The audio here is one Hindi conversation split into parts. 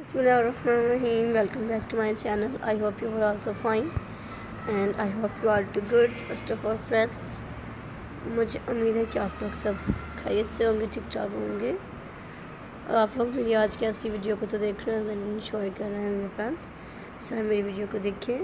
Bismillahirrahmanirrahim. Welcome back to my channel. I hope you are also fine and I hope you are too good. First of all friends, मुझे उम्मीद है कि आप लोग सब खैरियत से होंगे, ठीक ठाक होंगे और आप लोग मेरी आज की ऐसी वीडियो को तो देख रहे हैं, इंजॉय कर रहे होंगे फ्रेंड्स। सर मेरी वीडियो को देखिए।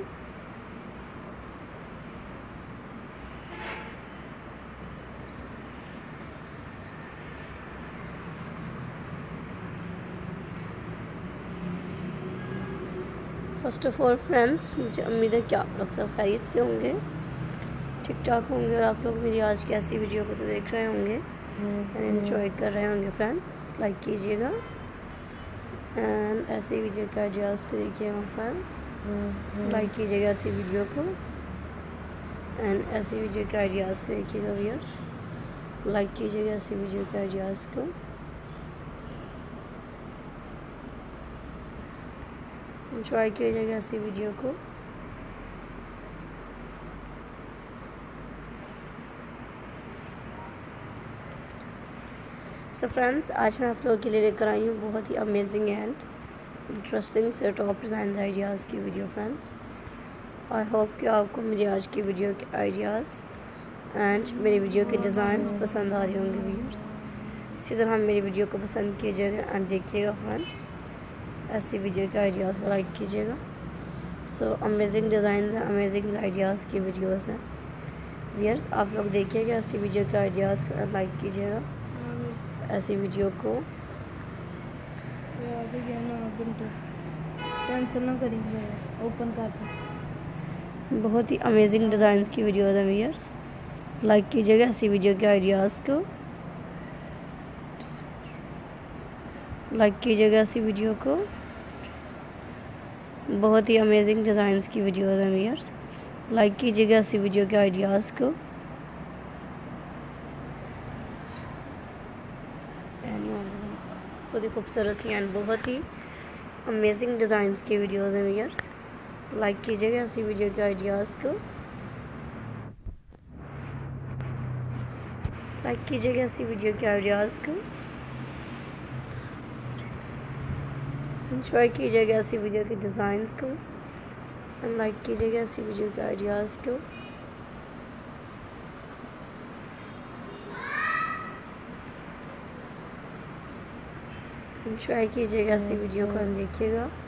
फर्स्ट ऑफ ऑल फ्रेंड्स, मुझे उम्मीद है कि आप लोग सब खैरियत से होंगे, ठीक ठाक होंगे और आप लोग मेरी आज की ऐसी वीडियो को तो देख रहे होंगे एंड एंजॉय कर रहे होंगे फ्रेंड्स। लाइक कीजिएगा एंड ऐसी वीडियो के आइडियाज़ को देखिएगा फ्रेंड्स। लाइक कीजिएगा ऐसी वीडियो को एंड ऐसी वीडियो के आइडियाज़ को देखिएगा व्यूअर्स। लाइक कीजिएगा ऐसी वीडियो के आइडियाज़ को। एंजॉय कीजिएगा ऐसी वीडियो को। सो फ्रेंड्स, आज मैं आप लोगों के लिए लेकर आई हूँ बहुत ही अमेजिंग एंड इंटरेस्टिंग से टॉप डिज़ाइन आइडियाज़ की वीडियो फ्रेंड्स। आई होप कि आपको मेरी आज की वीडियो के आइडियाज़ एंड मेरी वीडियो के डिज़ाइन पसंद आ रहे होंगे व्यूअर्स। इसी तरह मेरी वीडियो को पसंद कीजिएगा एंड देखिएगा फ्रेंड्स। ऐसी वीडियो के आइडियाज़ को लाइक कीजिएगा। सो अमेजिंग डिज़ाइन हैं, अमेजिंग आइडियाज़ की वीडियोस हैं व्यूअर्स। आप लोग देखिएगा ऐसी वीडियो के आइडियाज़ को लाइक कीजिएगा ऐसी वीडियो को। ओपन कर बहुत ही अमेजिंग डिज़ाइंस की वीडियोस हैं व्यूअर्स। लाइक कीजिएगा ऐसी वीडियो के आइडियाज़ को। लाइक कीजिएगा ऐसी वीडियो को। बहुत ही अमेजिंग डिज़ाइंस की वीडियोस हैं व्यूअर्स। लाइक कीजिएगा ऐसी वीडियो के आइडियाज़ को। बहुत ही खूबसूरत सी एंड बहुत ही अमेजिंग डिज़ाइंस की वीडियोस हैं व्यूअर्स। लाइक कीजिएगा ऐसी वीडियो के आइडियाज़ को। लाइक कीजिएगा ऐसी वीडियो के आइडियाज़ को। एंजॉय कीजिएगा ऐसी वीडियो के डिज़ाइंस को एंड लाइक कीजिएगा ऐसी वीडियो के आइडियाज़ को। एंजॉय कीजिएगा ऐसी वीडियो को देखिएगा।